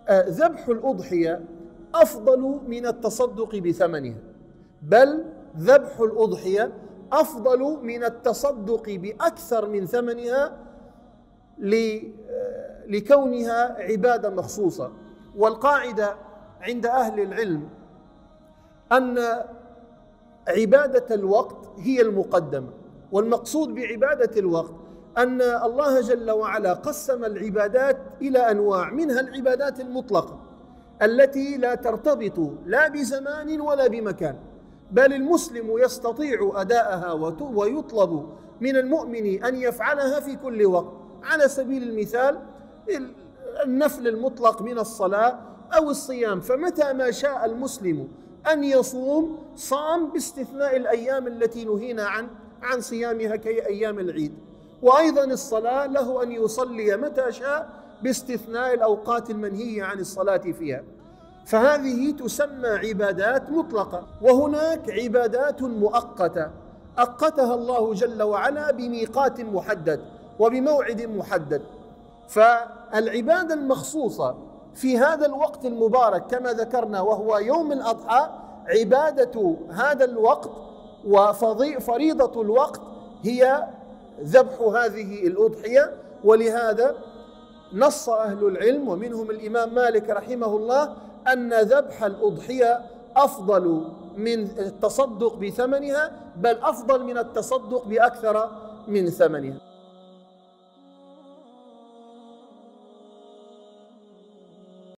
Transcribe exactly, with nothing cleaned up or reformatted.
ذبح الأضحية أفضل من التصدق بثمنها، بل ذبح الأضحية أفضل من التصدق بأكثر من ثمنها لكونها عبادة مخصوصة. والقاعدة عند أهل العلم أن عبادة الوقت هي المقدمة، والمقصود بعبادة الوقت أن الله جل وعلا قسم العبادات إلى أنواع، منها العبادات المطلقة التي لا ترتبط لا بزمان ولا بمكان، بل المسلم يستطيع أداءها ويطلب من المؤمن أن يفعلها في كل وقت. على سبيل المثال النفل المطلق من الصلاة أو الصيام، فمتى ما شاء المسلم أن يصوم صام باستثناء الأيام التي نهينا عن عن صيامها كأيام العيد. وأيضا الصلاة له أن يصلي متى شاء باستثناء الأوقات المنهية عن الصلاة فيها، فهذه تسمى عبادات مطلقة. وهناك عبادات مؤقتة أقتها الله جل وعلا بميقات محدد وبموعد محدد. فالعبادة المخصوصة في هذا الوقت المبارك كما ذكرنا وهو يوم الأضحى، عبادة هذا الوقت وفريضة الوقت هي ذبح هذه الأضحية. ولهذا نص أهل العلم ومنهم الإمام مالك رحمه الله أن ذبح الأضحية أفضل من التصدق بثمنها، بل أفضل من التصدق بأكثر من ثمنها.